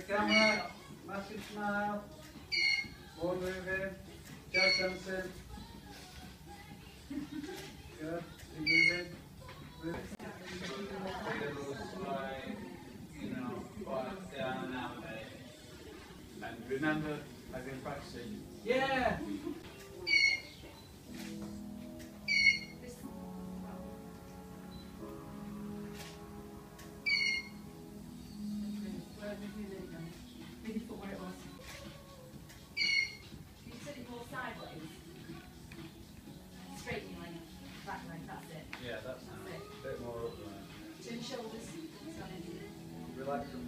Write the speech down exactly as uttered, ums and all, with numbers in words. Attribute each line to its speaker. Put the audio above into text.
Speaker 1: camera, massive smile, more moving, jazz dancing. Good, keep moving. Moving. Feels like, you know, quiet down now, mate. And remember, I've been practicing. Yeah!
Speaker 2: Maybe put where it was. You said it more sideways. Straight leg, back leg, that's it.
Speaker 1: Yeah, that's, that's nice. It. A bit more up there.
Speaker 2: Chin shoulders.
Speaker 1: Relax from